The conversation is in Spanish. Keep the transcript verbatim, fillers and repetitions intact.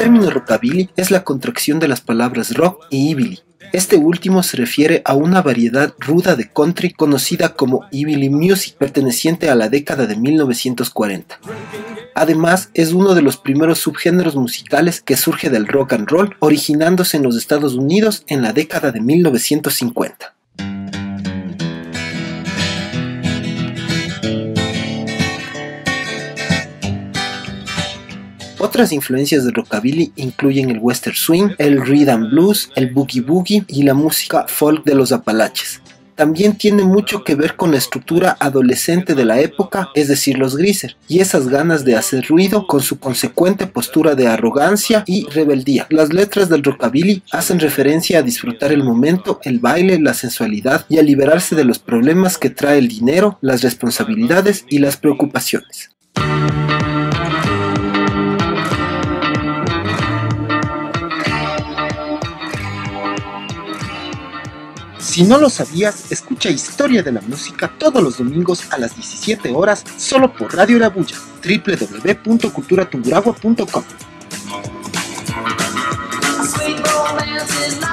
término rockabilly es la contracción de las palabras rock y hillbilly. Este último se refiere a una variedad ruda de country conocida como hillbilly music, perteneciente a la década de mil novecientos cuarenta. Además, es uno de los primeros subgéneros musicales que surge del rock and roll, originándose en los Estados Unidos en la década de mil novecientos cincuenta. Otras influencias del rockabilly incluyen el western swing, el rhythm and blues, el boogie boogie y la música folk de los Apalaches. También tiene mucho que ver con la estructura adolescente de la época, es decir, los Greaser, y esas ganas de hacer ruido con su consecuente postura de arrogancia y rebeldía. Las letras del rockabilly hacen referencia a disfrutar el momento, el baile, la sensualidad y a liberarse de los problemas que trae el dinero, las responsabilidades y las preocupaciones. Si no lo sabías, escucha Historia de la Música todos los domingos a las diecisiete horas solo por Radio La Bulla, doble u doble u doble u punto cultura tungurahua punto com.